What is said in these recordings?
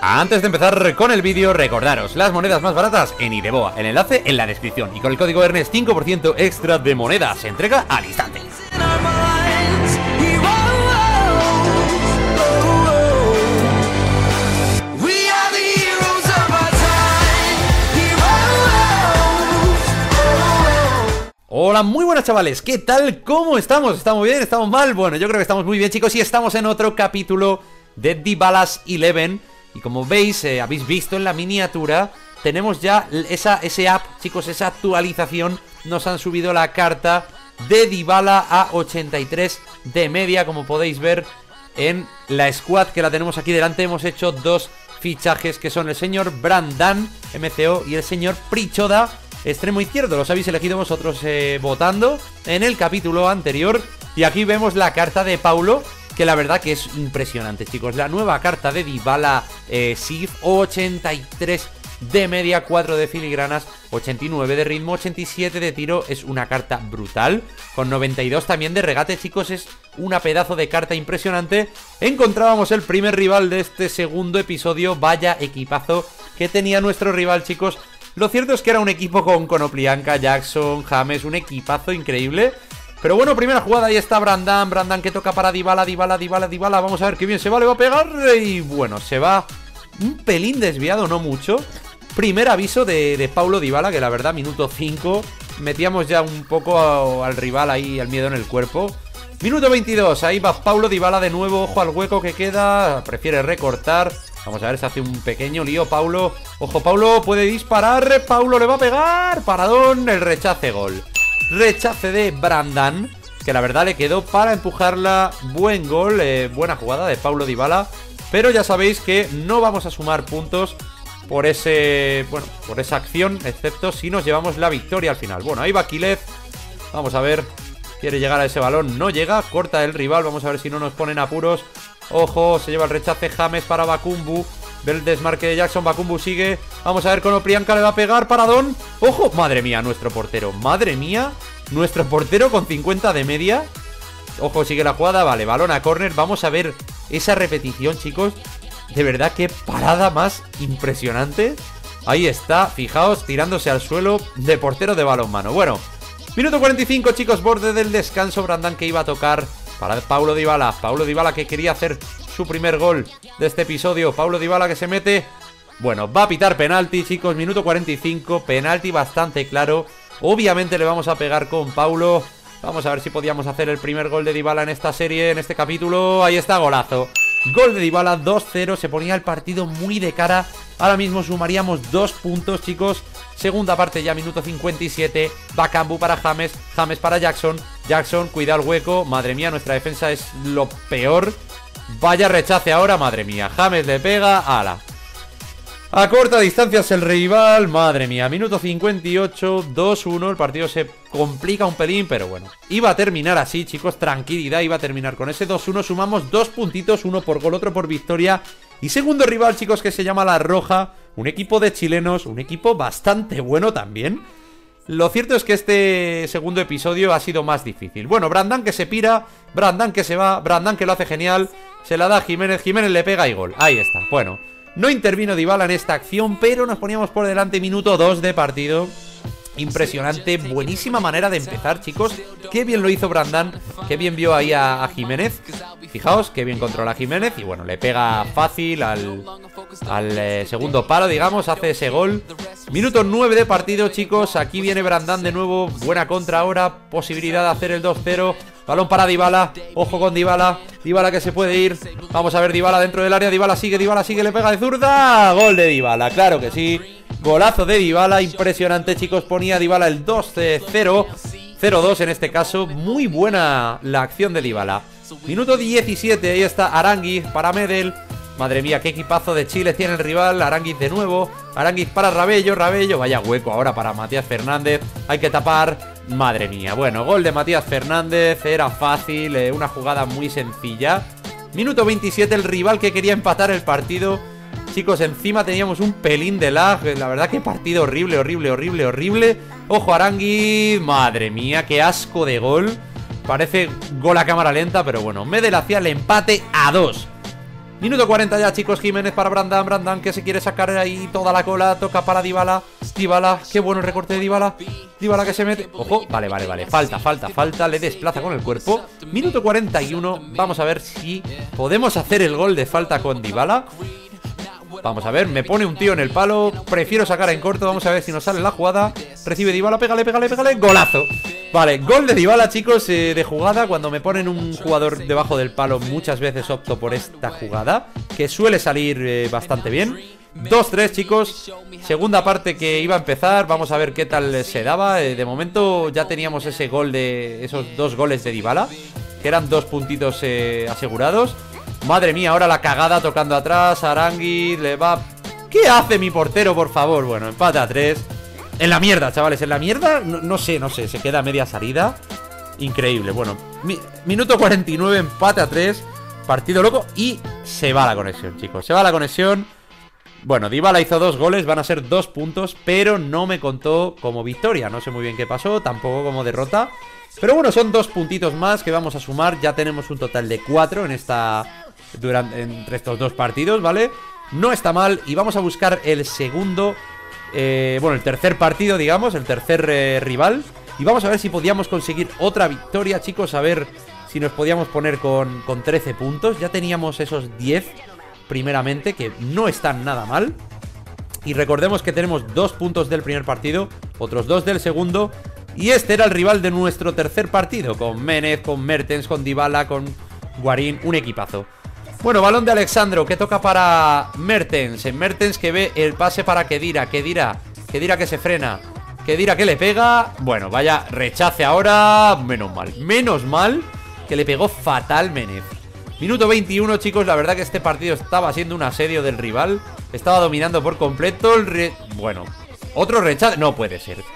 Antes de empezar con el vídeo, recordaros las monedas más baratas en Ideboa, el enlace en la descripción. Y con el código ERNEST 5% extra de monedas, se entrega al instante. Hola, muy buenas chavales, ¿qué tal? ¿Cómo estamos? ¿Estamos bien? ¿Estamos mal? Bueno, yo creo que estamos muy bien, chicos, y estamos en otro capítulo de Dybala's 11. Y como veis, habéis visto en la miniatura, tenemos ya ese app, chicos, esa actualización. Nos han subido la carta de Dybala a 83 de media, como podéis ver en la squad que la tenemos aquí delante. Hemos hecho dos fichajes que son el señor Brandan, MCO, y el señor Prichoda, extremo izquierdo. Los habéis elegido vosotros votando en el capítulo anterior. Y aquí vemos la carta de Paulo, que la verdad que es impresionante, chicos. La nueva carta de Dybala Sif, 83 de media, 4 de filigranas, 89 de ritmo, 87 de tiro. Es una carta brutal, con 92 también de regate, chicos. Es una pedazo de carta impresionante. Encontrábamos el primer rival de este segundo episodio. Vaya equipazo que tenía nuestro rival, chicos. Lo cierto es que era un equipo con Konoplyanka, Jackson, James, un equipazo increíble. Pero bueno, primera jugada, ahí está Brandan que toca para Dybala. Vamos a ver qué bien se va, le va a pegar. Y bueno, se va un pelín desviado, no mucho. Primer aviso de Paulo Dybala, que la verdad, minuto 5. Metíamos ya un poco al rival ahí, al miedo en el cuerpo. Minuto 22, ahí va Paulo Dybala de nuevo. Ojo al hueco que queda, prefiere recortar. Vamos a ver, se hace un pequeño lío Paulo. Ojo, Paulo puede disparar. Paulo le va a pegar. Paradón, el rechace, gol. Rechace de Brandan, que la verdad le quedó para empujarla. Buen gol, buena jugada de Paulo Dybala. Pero ya sabéis que no vamos a sumar puntos por por esa acción, excepto si nos llevamos la victoria al final. Bueno, ahí va Kilev. Vamos a ver, quiere llegar a ese balón, no llega, corta el rival. Vamos a ver si no nos ponen apuros. Ojo, se lleva el rechace James para Bakumbu. Ve el desmarque de Jackson, Bakumbu sigue. Vamos a ver, Konoplyanka le va a pegar, paradón. ¡Ojo! Madre mía, nuestro portero. Madre mía, nuestro portero con 50 de media. Ojo, sigue la jugada, vale, balón a córner. Vamos a ver esa repetición, chicos. De verdad, qué parada más impresionante. Ahí está, fijaos, tirándose al suelo de portero de balonmano. Bueno, minuto 45, chicos, borde del descanso. Brandan que iba a tocar para Paulo Dybala. Paulo Dybala que quería hacer su primer gol de este episodio. Paulo Dybala que se mete. Bueno, va a pitar penalti, chicos. Minuto 45, penalti bastante claro. Obviamente le vamos a pegar con Paulo. Vamos a ver si podíamos hacer el primer gol de Dybala en esta serie, en este capítulo. Ahí está, golazo. Gol de Dybala, 2-0. Se ponía el partido muy de cara. Ahora mismo sumaríamos 2 puntos, chicos. Segunda parte ya, minuto 57. Bakumbu para James, James para Jackson. Jackson, cuidado el hueco. Madre mía, nuestra defensa es lo peor. Vaya rechace ahora, madre mía. James le pega, ala. A corta distancia es el rival, madre mía. Minuto 58, 2-1. El partido se complica un pelín, pero bueno. Iba a terminar así, chicos, tranquilidad. Iba a terminar con ese 2-1. Sumamos 2 puntitos, uno por gol, otro por victoria. Y segundo rival, chicos, que se llama La Roja. Un equipo de chilenos, un equipo bastante bueno también. Lo cierto es que este segundo episodio ha sido más difícil. Bueno, Brandan que se pira, Brandan que se va, Brandan que lo hace genial. Se la da a Jiménez, Jiménez le pega y gol. Ahí está, bueno. No intervino Dybala en esta acción, pero nos poníamos por delante. Minuto 2 de partido. Impresionante, buenísima manera de empezar, chicos. Qué bien lo hizo Brandan, qué bien vio ahí a Jiménez. Fijaos, qué bien controla a Jiménez. Y bueno, le pega fácil al segundo palo, digamos. Hace ese gol. Minuto 9 de partido, chicos. Aquí viene Brandan de nuevo. Buena contra ahora, posibilidad de hacer el 2-0. Balón para Dybala, ojo con Dybala. Dybala que se puede ir. Vamos a ver Dybala dentro del área. Dybala sigue, le pega de zurda. Gol de Dybala, claro que sí. Golazo de Dybala, impresionante, chicos. Ponía Dybala el 2-0, 0-2 en este caso. Muy buena la acción de Dybala. Minuto 17, ahí está Aránguiz para Medel. Madre mía, qué equipazo de Chile tiene el rival. Aránguiz de nuevo, Aránguiz para Rabello, vaya hueco ahora para Matías Fernández. Hay que tapar, madre mía. Bueno, gol de Matías Fernández, era fácil, una jugada muy sencilla. Minuto 27, el rival que quería empatar el partido. Chicos, encima teníamos un pelín de lag. La verdad que partido horrible. Ojo Aránguiz, madre mía, qué asco de gol. Parece gol a cámara lenta, pero bueno. Medel hacía el empate a 2. Minuto 40 ya, chicos. Jiménez para Brandán. Brandán que se quiere sacar ahí toda la cola. Toca para Dybala. Dybala, qué bueno el recorte de Dybala. Dybala que se mete. Ojo, vale. Falta. Le desplaza con el cuerpo. Minuto 41. Vamos a ver si podemos hacer el gol de falta con Dybala. Vamos a ver, me pone un tío en el palo. Prefiero sacar en corto, vamos a ver si nos sale la jugada. Recibe Dybala, pégale. Golazo. Vale, gol de Dybala, chicos, de jugada. Cuando me ponen un jugador debajo del palo, muchas veces opto por esta jugada, que suele salir bastante bien. 2-3, chicos. Segunda parte que iba a empezar. Vamos a ver qué tal se daba. De momento ya teníamos ese gol de... esos 2 goles de Dybala, que eran 2 puntitos asegurados. Madre mía, ahora la cagada tocando atrás. Arangui le va... ¿Qué hace mi portero, por favor? Bueno, empate a 3. En la mierda, chavales, en la mierda. No sé, se queda a media salida. Increíble, bueno, minuto 49, empate a 3. Partido loco y se va la conexión, chicos. Se va la conexión. Bueno, Dybala hizo 2 goles, van a ser 2 puntos, pero no me contó como victoria. No sé muy bien qué pasó, tampoco como derrota. Pero bueno, son 2 puntitos más que vamos a sumar. Ya tenemos un total de 4 en entre estos 2 partidos, ¿vale? No está mal y vamos a buscar el segundo... bueno, el tercer partido, digamos, el tercer rival. Y vamos a ver si podíamos conseguir otra victoria, chicos. A ver si nos podíamos poner con 13 puntos. Ya teníamos esos 10 primeramente, que no están nada mal. Y recordemos que tenemos 2 puntos del primer partido, otros 2 del segundo. Y este era el rival de nuestro tercer partido, con Menez, con Mertens, con Dybala, con Guarín, un equipazo. Bueno, balón de Alexandro, que toca para Mertens. Mertens que ve el pase para Khedira. Khedira que se frena. Khedira que le pega. Bueno, vaya rechace ahora. Menos mal que le pegó fatal Menez. Minuto 21, chicos. La verdad que este partido estaba siendo un asedio del rival. Estaba dominando por completo bueno, otro rechace. No puede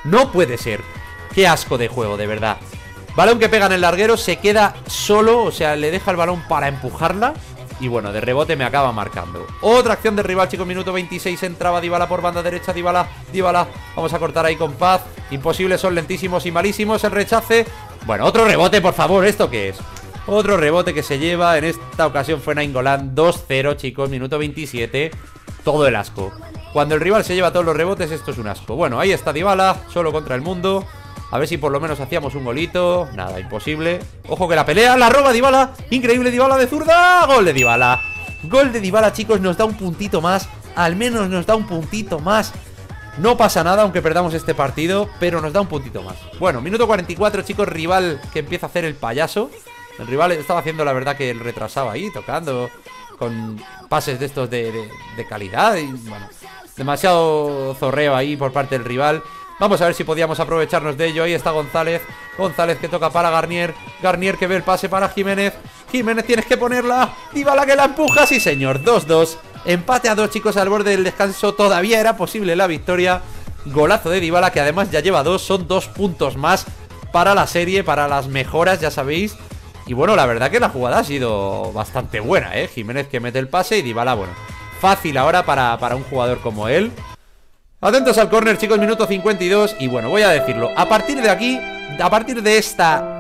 ser. Qué asco de juego, de verdad. Balón que pega en el larguero. Se queda solo, o sea, le deja el balón para empujarla. Y bueno, de rebote me acaba marcando. Otra acción de rival, chicos, minuto 26. Entraba Dybala por banda derecha, Dybala. Vamos a cortar ahí con paz. Imposible, son lentísimos y malísimos. El rechace. Bueno, otro rebote, por favor. ¿Esto qué es? Otro rebote que se lleva. En esta ocasión fue Nainggolan. 2-0, chicos, minuto 27. Todo el asco. Cuando el rival se lleva todos los rebotes, esto es un asco. Bueno, ahí está Dybala, solo contra el mundo. A ver si por lo menos hacíamos un golito. Nada, imposible. Ojo que la pelea, la roba Dybala. Increíble, Dybala de zurda. Gol de Dybala. Gol de Dybala, chicos, nos da un puntito más. Al menos nos da un puntito más. No pasa nada aunque perdamos este partido, pero nos da un puntito más. Bueno, minuto 44, chicos, rival que empieza a hacer el payaso. El rival estaba haciendo, la verdad, que el retrasado ahí, tocando con pases de estos de calidad. Y bueno, demasiado zorreo ahí por parte del rival. Vamos a ver si podíamos aprovecharnos de ello. Ahí está González. González que toca para Garnier. Garnier que ve el pase para Jiménez. Jiménez, tienes que ponerla. Dybala que la empuja. Sí, señor. 2-2. Empate a 2, chicos, al borde del descanso. Todavía era posible la victoria. Golazo de Dybala, que además ya lleva 2. Son 2 puntos más para la serie, para las mejoras, ya sabéis. Y bueno, la verdad que la jugada ha sido bastante buena, ¿eh? Jiménez que mete el pase y Dybala, bueno, fácil ahora para un jugador como él. Atentos al córner, chicos, minuto 52. Y bueno, voy a decirlo, a partir de aquí, a partir de esta...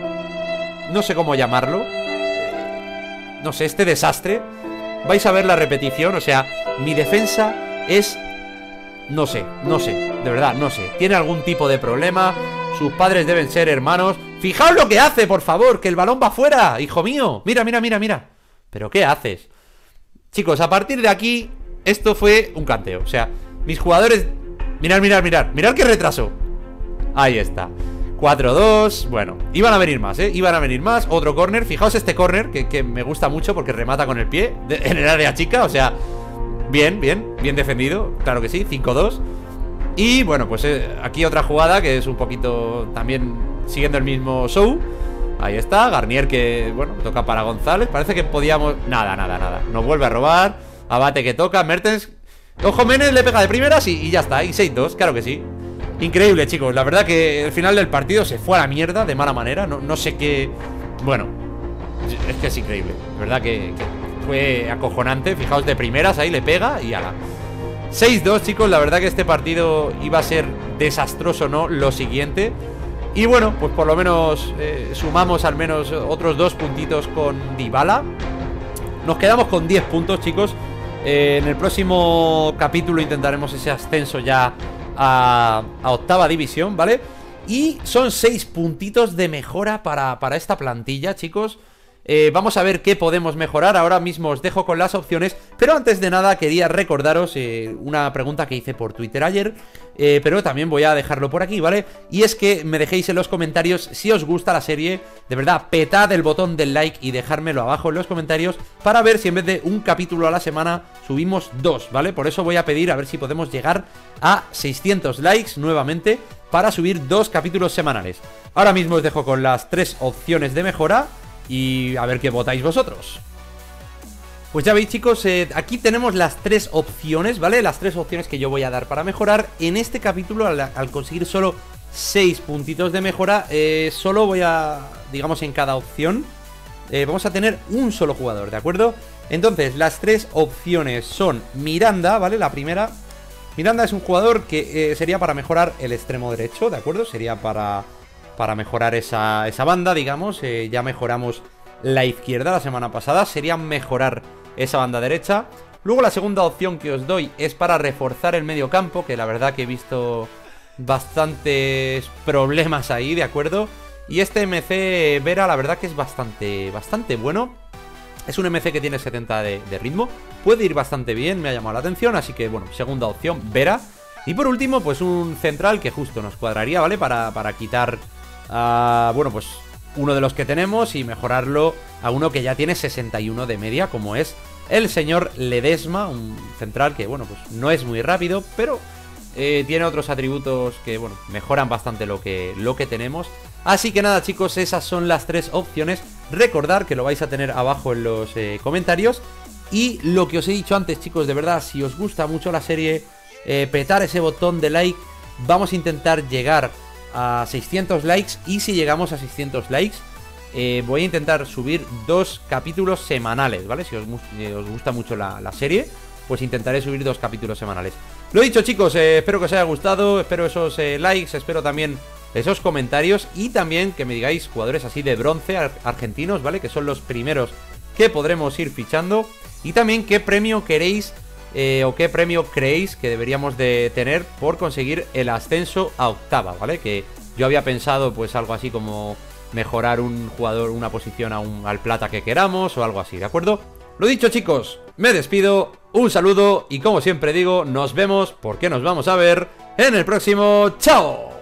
no sé cómo llamarlo, no sé, este desastre, vais a ver la repetición. O sea, mi defensa es... No sé, de verdad, no sé. Tiene algún tipo de problema. Sus padres deben ser hermanos. Fijaos lo que hace, por favor, que el balón va fuera, hijo mío. Mira. ¿Pero qué haces? Chicos, a partir de aquí, esto fue un canteo. O sea, mis jugadores... Mirad qué retraso. Ahí está. 4-2. Bueno, iban a venir más, iban a venir más. Otro córner, fijaos este córner que me gusta mucho porque remata con el pie en el área chica, o sea... Bien defendido, claro que sí, 5-2. Y bueno, pues aquí otra jugada que es un poquito también siguiendo el mismo show. Ahí está, Garnier que, bueno, toca para González. Parece que podíamos... Nada. Nos vuelve a robar. Abate que toca, Mertens. Ojo, Menez le pega de primeras y ya está. Y 6-2, claro que sí. Increíble, chicos, la verdad que el final del partido se fue a la mierda de mala manera. No sé qué... Bueno, es que es increíble, verdad que fue acojonante. Fijaos, de primeras ahí le pega y ala. 6-2, chicos, la verdad que este partido iba a ser desastroso, ¿no? Lo siguiente. Y bueno, pues por lo menos sumamos al menos otros 2 puntitos con Dybala. nos quedamos con 10 puntos, chicos. En el próximo capítulo intentaremos ese ascenso ya a octava división, ¿vale? Y son 6 puntitos de mejora para esta plantilla, chicos. Vamos a ver qué podemos mejorar. Ahora mismo os dejo con las opciones, pero antes de nada quería recordaros una pregunta que hice por Twitter ayer, pero también voy a dejarlo por aquí, ¿vale? Y es que me dejéis en los comentarios si os gusta la serie. De verdad, petad el botón del like y dejármelo abajo en los comentarios para ver si en vez de un capítulo a la semana subimos 2, ¿vale? Por eso voy a pedir a ver si podemos llegar a 600 likes nuevamente para subir 2 capítulos semanales. Ahora mismo os dejo con las 3 opciones de mejora y a ver qué votáis vosotros. Pues ya veis, chicos, aquí tenemos las 3 opciones, ¿vale? Las 3 opciones que yo voy a dar para mejorar. En este capítulo, al conseguir solo 6 puntitos de mejora, solo voy a, digamos, en cada opción vamos a tener un solo jugador, ¿de acuerdo? Entonces, las 3 opciones son Miranda, ¿vale? La primera, Miranda es un jugador que sería para mejorar el extremo derecho, ¿de acuerdo? Sería para mejorar esa banda, digamos. Ya mejoramos la izquierda la semana pasada, sería mejorar esa banda derecha. Luego la segunda opción que os doy es para reforzar el medio campo, que la verdad que he visto bastantes problemas ahí, ¿de acuerdo? Y este MC Vera la verdad que es bastante bueno. Es un MC que tiene 70 de ritmo, puede ir bastante bien, me ha llamado la atención, así que bueno, segunda opción, Vera. Y por último, pues un central que justo nos cuadraría, ¿vale? Para quitar, bueno, pues uno de los que tenemos y mejorarlo a uno que ya tiene 61 de media, como es el señor Ledesma, un central que, bueno, pues no es muy rápido, pero tiene otros atributos que, bueno, mejoran bastante lo que tenemos. Así que nada, chicos, esas son las 3 opciones. Recordad que lo vais a tener abajo en los comentarios. Y lo que os he dicho antes, chicos, de verdad, si os gusta mucho la serie, petar ese botón de like. Vamos a intentar llegar a 600 likes. Y si llegamos a 600 likes, voy a intentar subir 2 capítulos semanales, ¿vale? Si os gusta mucho la serie, pues intentaré subir 2 capítulos semanales. Lo dicho, chicos, espero que os haya gustado. Espero esos likes, espero también esos comentarios. Y también que me digáis jugadores así de bronce argentinos, ¿vale? Que son los primeros que podremos ir fichando. Y también qué premio queréis o qué premio creéis que deberíamos de tener por conseguir el ascenso a octava, ¿vale? Que yo había pensado pues algo así como mejorar un jugador, una posición al plata que queramos o algo así, ¿de acuerdo? Lo dicho, chicos, me despido, un saludo y como siempre digo, nos vemos porque nos vamos a ver en el próximo. ¡Chao!